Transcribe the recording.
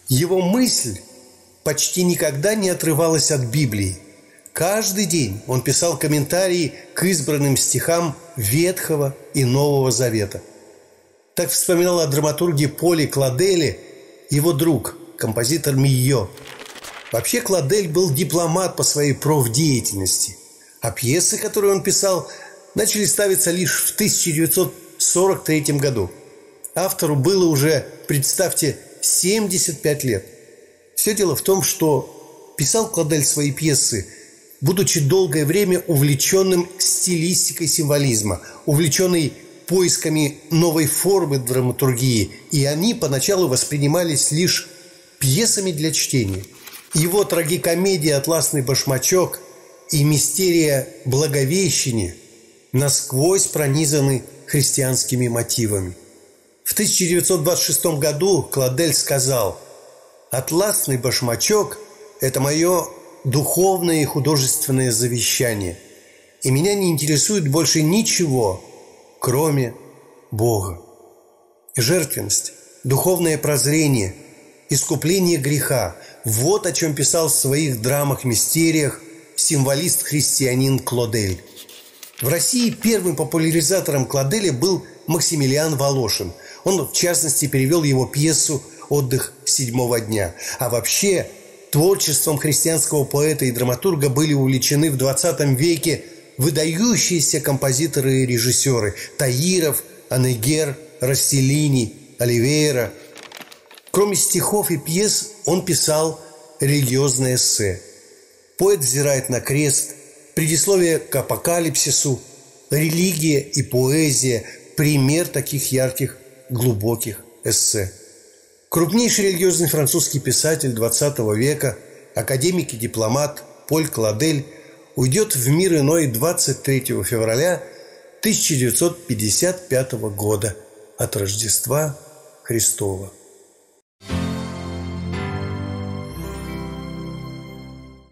Его мысль почти никогда не отрывалась от Библии. Каждый день он писал комментарии к избранным стихам Ветхого и Нового Завета. Так вспоминал о драматурге Поле Кладеле его друг, композитор Мийо. Вообще Кладель был дипломат по своей профдеятельности, а пьесы, которые он писал, начали ставиться лишь в 1943 году. Автору было уже, представьте, 75 лет. Все дело в том, что писал Кладель свои пьесы, будучи долгое время увлеченным стилистикой символизма, увлеченный поисками новой формы драматургии, и они поначалу воспринимались лишь пьесами для чтения. Его трагикомедия «Атласный башмачок» и мистерия «Благовещение» насквозь пронизаны христианскими мотивами. В 1926 году Кладель сказал: «Атласный башмачок – это мое духовное и художественное завещание, и меня не интересует больше ничего, кроме Бога». Жертвенность, духовное прозрение, искупление греха – вот о чем писал в своих драмах-мистериях символист-христианин Кладель. В России первым популяризатором Кладеля был Максимилиан Волошин. Он, в частности, перевел его пьесу «Отдых седьмого дня». А вообще, творчеством христианского поэта и драматурга были увлечены в 20 веке выдающиеся композиторы и режиссеры – Таиров, Анегер, Расселини, Оливейра. Кроме стихов и пьес, он писал религиозное эссе. Поэт взирает на крест, предисловие к Апокалипсису, религия и поэзия – пример таких ярких, глубоких эссе. Крупнейший религиозный французский писатель XX века, академик и дипломат Поль Кладель уйдет в мир иной 23 февраля 1955 года от Рождества Христова.